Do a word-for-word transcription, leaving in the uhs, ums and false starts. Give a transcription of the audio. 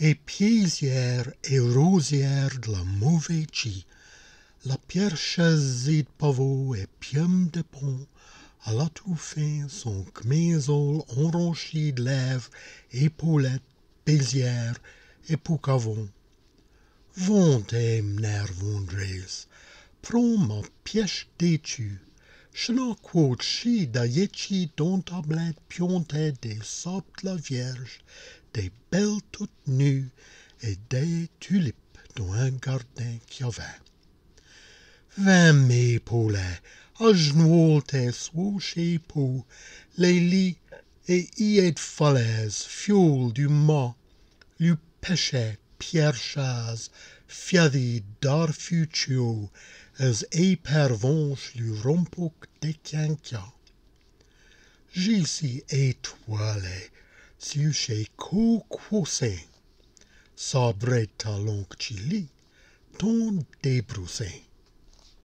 et pliaîsièrs et rôsièrs de la mauvaîtchi, la pierre chouaîsis de pavot et pium de pont, à la tout fin son camisole enronchi de lèvres, épaulettes, pliaîsières et poucavons. Vont m'ner vondrez, prends ma pièce d'étu, je n'en quote chi dgiêx dans tablette pionté des sables de la Vierge, des belles toutes nues et des tulipes dans un jardin qu'il y avait. Vingt mes poulets, à genoux tes swooshés pour les lits et y de falaise, fioul du mât, lui pêchait, pierre chasse, fiadi dar futio, as épervenche lui rompoc des quinquia. J'y si étoilé, si chez co-quossé, sabré talon chili, ton débroussé.